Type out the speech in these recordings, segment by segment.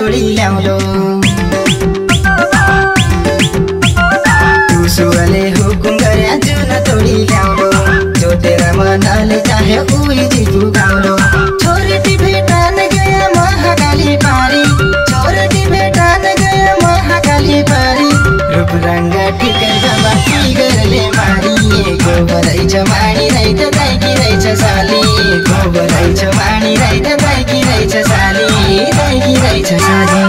तोडी ल्याउलो उसुले हुकुम गरे जुन तोडी ल्याउलो जोतेर मनले चाहे उही जितु गाउलो छोरीटी भेटान गया महाकाली पारी छोरीटी भेटान गया महाकाली पारी रूप रंग ठिकै बाबा फिगरले मारी गोबरै छ माडी राई त दाइकी रहेछ साली गोबरै छ माडी राई त दाइकी रहेछ साली दाइकी रहेछ साली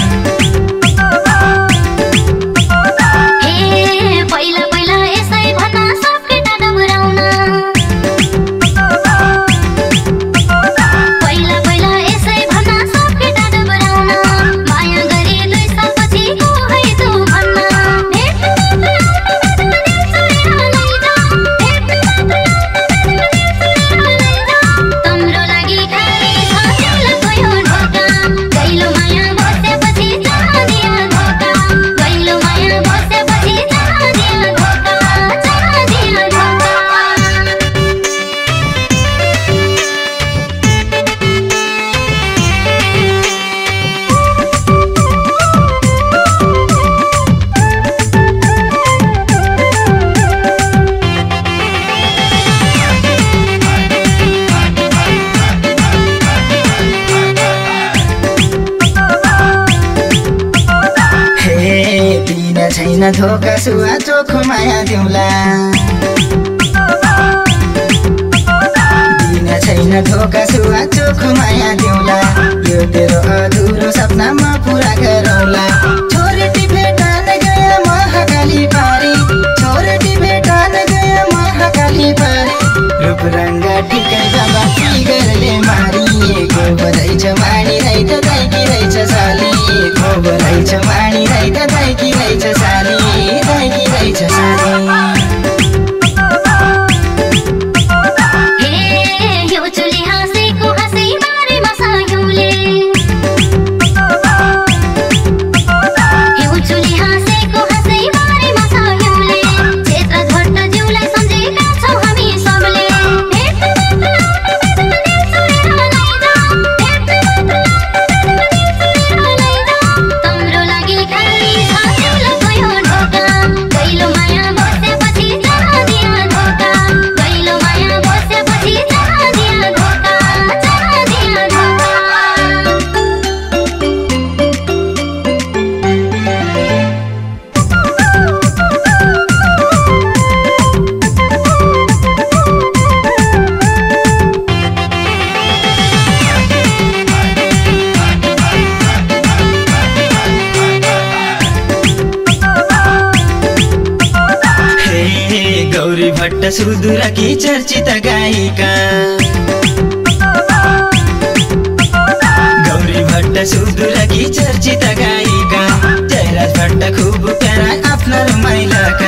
छैन धोका सुवा चोखो माया दिउला दिन छैन धोका सुवा चोखो माया दिउला यो तेरो अधुरो सपनामा पुरा गरौला छोरीटी भेटान गया महाकाली पारी छोरीटी भेटान गया महाकाली पारी रूप रंग ठिकै बाबा फिगरले मारी गोबरै छ माडी राई त दाइकी रहेछ साली गोबरै छ माडी राई त दाइकी रहेछ साली दाइकी रहेछ साली गौरी भट्ट सुदूरकी चर्चित गायिका गौरी भट्ट सुदूरकी चर्चित गायिका जयराज भट्ट खूब प्यारा आफ्ना रमाइलाका